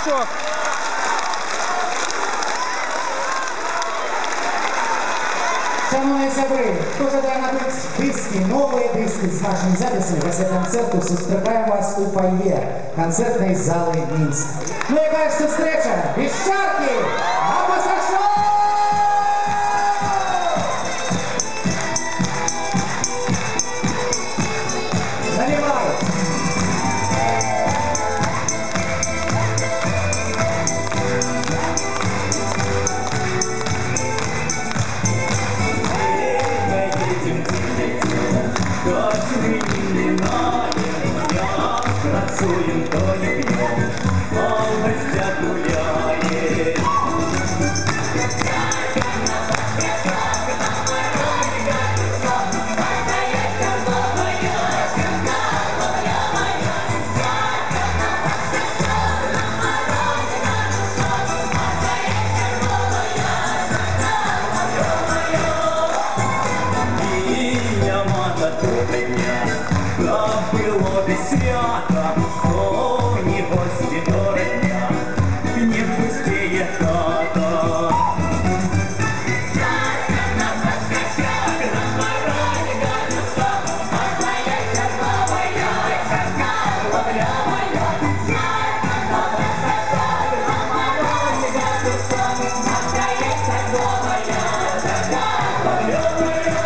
Сашок. Шановні сябри, хто жадає набити диски, нові диски з нашими записами після концерту, зустрічаємо вас у фойє концертної зали Мінськ. Ну і яка ж зустріча? Віщарки! Або Наливай! Працюєм, то не п'єм, а в гостях гуляє. Біля мата добрення, было бы свято, что не гости до родня, не пустее хата. Жарко на подскочах, на морозе градуса, а твоя черновая черка ловлявая. Жарко на подскочах, на морозе градуса, а твоя черновая черка ловлявая.